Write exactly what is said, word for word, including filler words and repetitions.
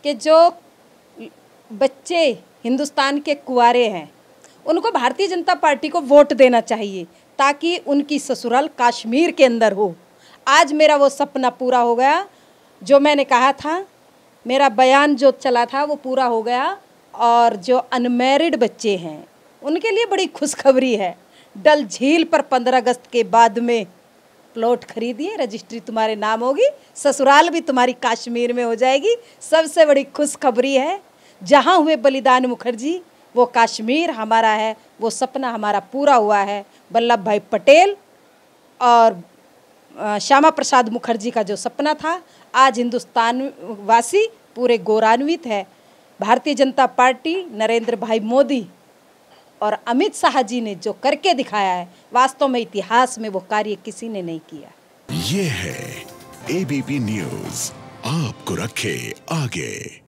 कि जो बच्चे हिंदुस्तान के कुंवारे हैं उनको भारतीय जनता पार्टी को वोट देना चाहिए ताकि उनकी ससुराल कश्मीर के अंदर हो। आज मेरा वो सपना पूरा हो गया, जो मैंने कहा था, मेरा बयान जो चला था वो पूरा हो गया। और जो अनमैरिड बच्चे हैं उनके लिए बड़ी खुशखबरी है। डल झील पर पंद्रह अगस्त के बाद में प्लॉट खरीदिए, रजिस्ट्री तुम्हारे नाम होगी, ससुराल भी तुम्हारी कश्मीर में हो जाएगी। सबसे बड़ी खुशखबरी है, जहाँ हुए बलिदान मुखर्जी वो कश्मीर हमारा है, वो सपना हमारा पूरा हुआ है। वल्लभ भाई पटेल और श्यामा प्रसाद मुखर्जी का जो सपना था, आज हिंदुस्तान वासी पूरे गौरवान्वित है। भारतीय जनता पार्टी, नरेंद्र भाई मोदी और अमित शाह जी ने जो करके दिखाया है, वास्तव में इतिहास में वो कार्य किसी ने नहीं किया। ये है एबीपी न्यूज़, आपको रखे आगे।